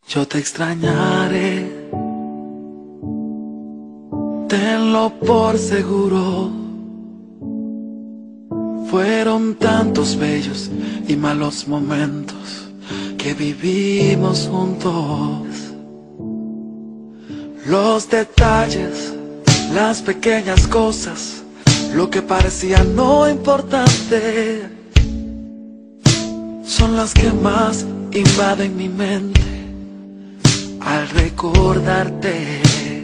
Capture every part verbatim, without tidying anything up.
Yo te extrañaré, tenlo por seguro. Fueron tantos bellos y malos momentos que vivimos juntos. Los detalles, las pequeñas cosas, lo que parecía no importante, son las que más invaden mi mente al recordarte.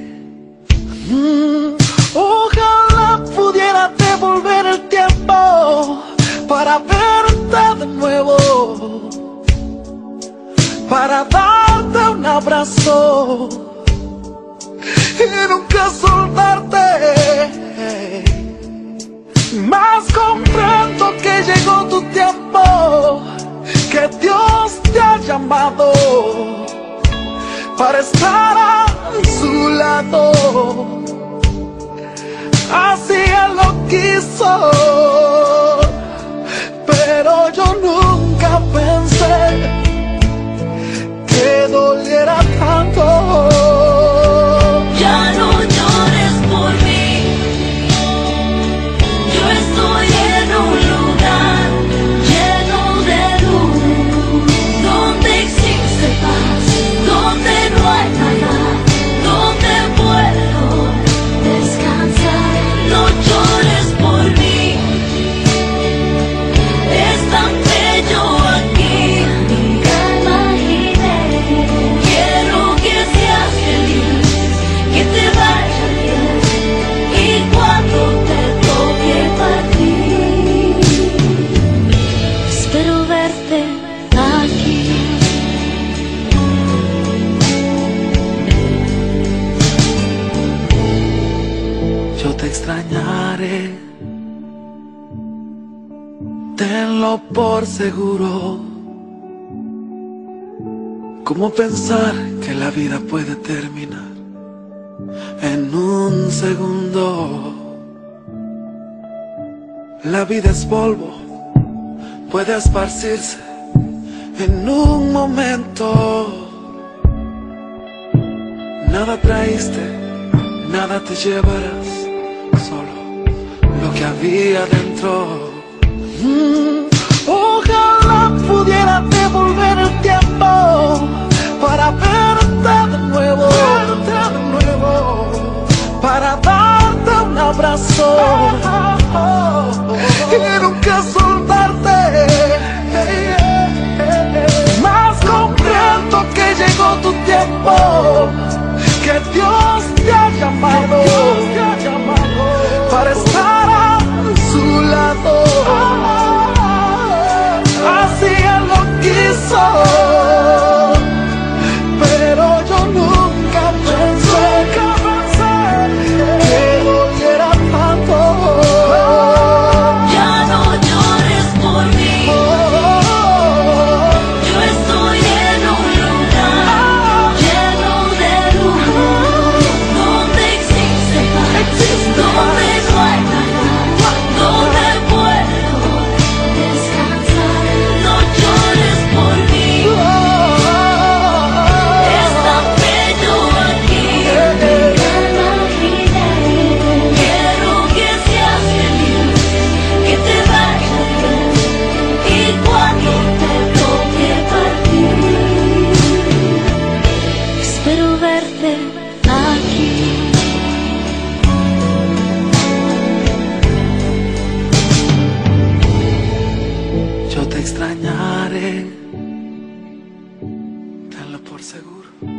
Mm, ojalá pudiera devolver el tiempo para verte de nuevo, para darte un abrazo y nunca soltarte. Mas comprendo que llegó tu tiempo, que Dios te ha llamado para estar a su lado. Así Él lo quiso, pero yo nunca pensé que doliera tanto. Ya no llores por mí, yo estoy en un lugar lleno de luz, donde existe paz, donde no hay nada, donde puedo descansar. No llores por mí, es tan bello aquí, nunca imaginé. Quiero que seas feliz, que te vaya bien, y cuando te toque partir, espero verte aquí. Yo te extrañaré, tenlo por seguro. ¿Cómo pensar que la vida puede terminar en un segundo? La vida es polvo, puede esparcirse en un momento. Nada traíste, nada te llevarás, solo lo que había dentro. Mm, ojalá pudiera devolver el tiempo para verte de nuevo, verte de nuevo, para darte un abrazo y nunca soltarte. Mas comprendo que llegó tu tiempo, que Dios te ha llamado para estar a su lado. Así Él lo quiso, pero yo nunca pensé que doliera tanto. Ya no llores por mí, yo estoy en un lugar lleno de luz, donde existe paz, donde no hay nada, donde puedo descansar. No llores por mí, es tan bello aquí, nunca imaginé. Quiero que seas feliz, que te vaya bien, y cuando te toque partir, espero verte aquí. Yo te extrañaré, tenlo por seguro.